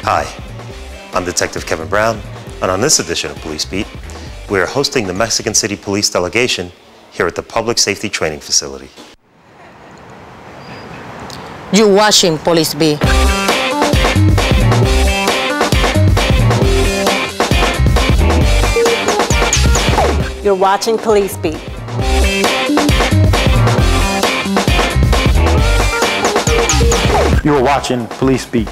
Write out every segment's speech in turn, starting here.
Hi, I'm Detective Kevin Brown, and on this edition of Police Beat, we are hosting the Mexican City Police Delegation here at the Public Safety Training Facility. You're watching Police Beat. You're watching Police Beat. You're watching Police Beat.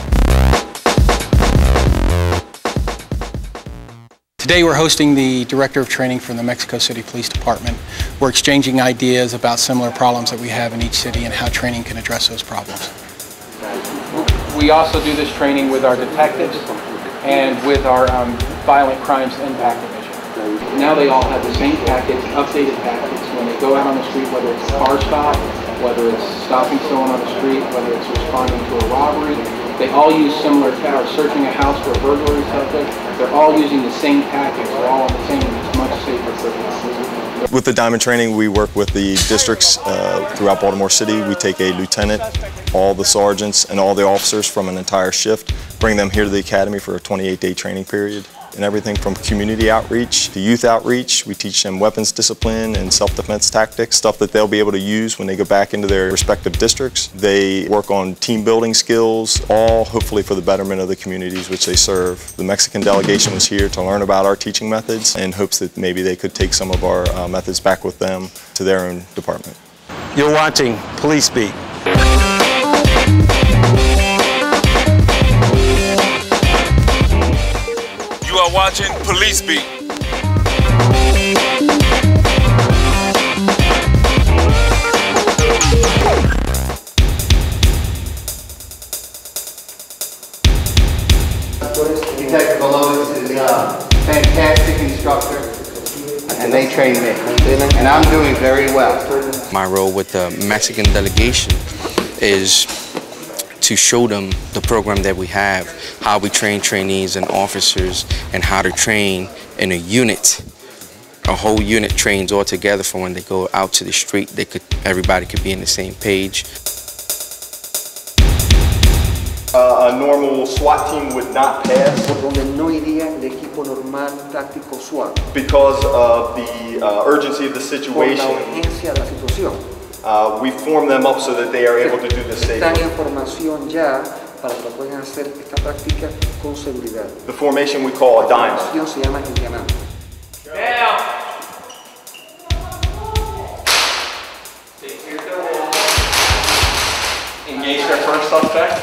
Today we're hosting the Director of Training from the Mexico City Police Department. We're exchanging ideas about similar problems that we have in each city and how training can address those problems. We also do this training with our detectives and with our Violent Crimes Impact Division. Now they all have the same packets, updated packets. When they go out on the street, whether it's a car stop, whether it's stopping someone on the street, whether it's responding to a robbery, they all use similar towers. Searching a house for a burglary subject, they're all using the same packets. They're all on the same, and it's much safer for them. With the diamond training, we work with the districts throughout Baltimore City. We take a lieutenant, all the sergeants, and all the officers from an entire shift, bring them here to the academy for a 28-day training period. And everything from community outreach to youth outreach. We teach them weapons discipline and self-defense tactics, stuff that they'll be able to use when they go back into their respective districts. They work on team building skills, all hopefully for the betterment of the communities which they serve. The Mexican delegation was here to learn about our teaching methods in hopes that maybe they could take some of our methods back with them to their own department. You're watching Police Beat. You are watching Police Beat. Detective Inocentes is a fantastic instructor, and they train me, and I'm doing very well. My role with the Mexican delegation is to show them the program that we have, how we train trainees and officers, and how to train in a unit. A whole unit trains all together for when they go out to the street. Everybody could be on the same page. A normal SWAT team would not pass because of the urgency of the situation. We form them up so that they are able to do this safely. The formation we call a diamond. Engage their first suspect.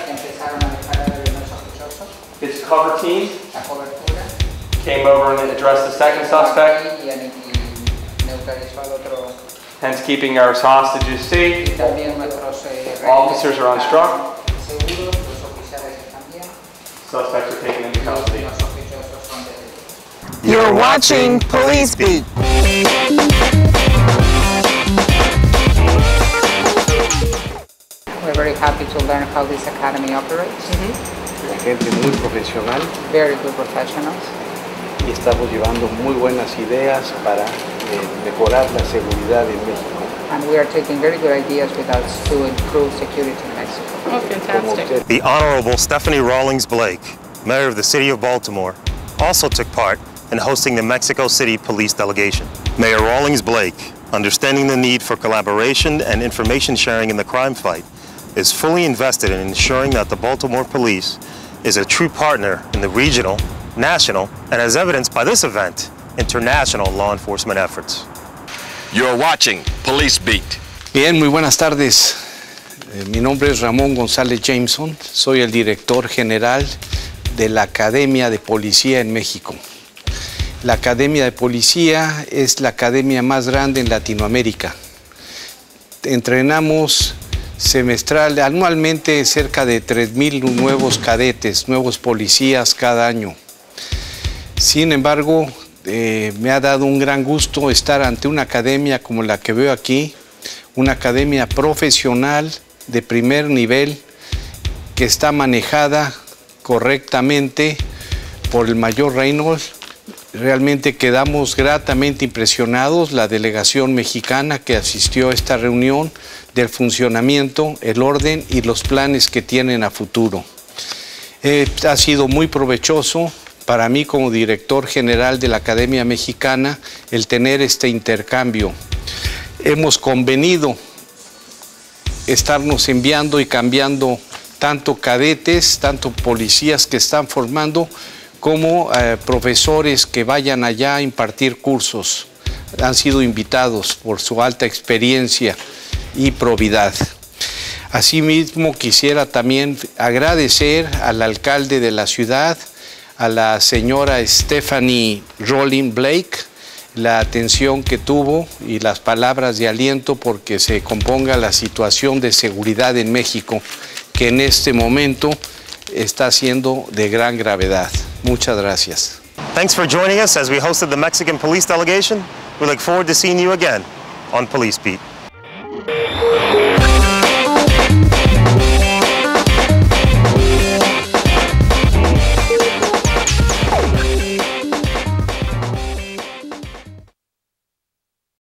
His cover team came over and addressed the second suspect. Hence keeping our hostages safe. Officers are unstruck. Suspects are taken into custody. You're watching Police Beat. We're very happy to learn how this academy operates. Gente muy profesional. Very good professionals. Y estamos llevando muy buenas ideas para mejorar la seguridad en México. And we are taking very good ideas with us to improve security in Mexico. Oh, fantastic. The Honorable Stephanie Rawlings-Blake, Mayor of the City of Baltimore, also took part in hosting the Mexico City Police Delegation. Mayor Rawlings-Blake, understanding the need for collaboration and information sharing in the crime fight, is fully invested in ensuring that the Baltimore Police is a true partner in the regional, national, and as evidenced by this event, international law enforcement efforts. You're watching Police Beat. Bien, muy buenas tardes. Mi nombre es Ramón González Jameson. Soy el director general de la Academia de Policía en México. La Academia de Policía es la academia más grande en Latinoamérica. Entrenamos anualmente cerca de 3,000 nuevos cadetes, nuevos policías cada año. Sin embargo, me ha dado un gran gusto estar ante una academia como la que veo aquí, una academia profesional de primer nivel que está manejada correctamente por el mayor Reynolds. Realmente quedamos gratamente impresionados, la delegación mexicana que asistió a esta reunión, del funcionamiento, el orden y los planes que tienen a futuro. Ha sido muy provechoso para mí como director general de la Academia Mexicana el tener este intercambio. Hemos convenido estarnos enviando y cambiando tanto cadetes, tanto policías que están formando, como profesores que vayan allá a impartir cursos. Han sido invitados por su alta experiencia y probidad. Asimismo, quisiera también agradecer al alcalde de la ciudad, a la señora Stephanie Rawlings-Blake, la atención que tuvo y las palabras de aliento porque se componga la situación de seguridad en México, que en este momento está siendo de gran gravedad. Muchas gracias. Thanks for joining us as we hosted the Mexican police delegation. We look forward to seeing you again on Police Beat.